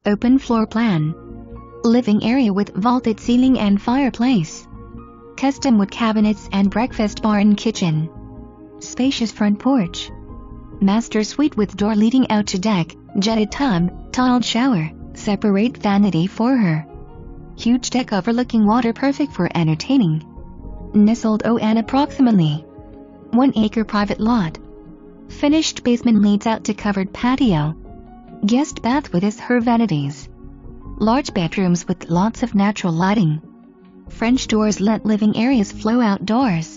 Open floor plan. Living area with vaulted ceiling and fireplace. Custom wood cabinets and breakfast bar and kitchen. Spacious front porch. Master suite with door leading out to deck, jetted tub, tiled shower, separate vanity for her. Huge deck overlooking water, perfect for entertaining. Nestled on approximately 1 acre private lot. Finished basement leads out to covered patio. Guest bath with her vanities. Large bedrooms with lots of natural lighting. French doors let living areas flow outdoors.